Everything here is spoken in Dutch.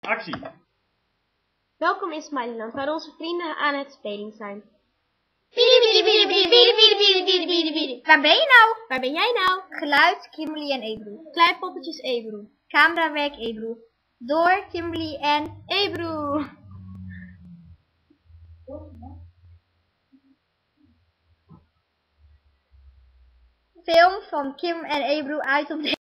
Actie! Welkom in Smileyland, waar onze vrienden aan het spelen zijn. Waar ben je nou? Waar ben jij nou? Geluid, Kimberly en Ebru. Kleipoppetjes Ebru. Camerawerk, Ebru. Door Kimberly en Ebru! film van Kim en Ebru uit op